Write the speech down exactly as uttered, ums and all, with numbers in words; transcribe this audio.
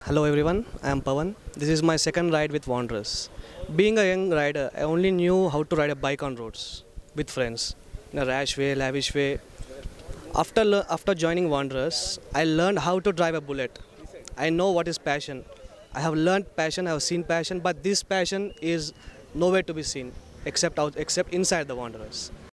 Hello everyone, I am Pavan. This is my second ride with Wanderers. Being a young rider, I only knew how to ride a bike on roads with friends in a rash way, lavish way. After, le- after joining Wanderers, I learned how to drive a bullet. I know what is passion. I have learned passion, I have seen passion, but this passion is nowhere to be seen except out, except inside the Wanderers.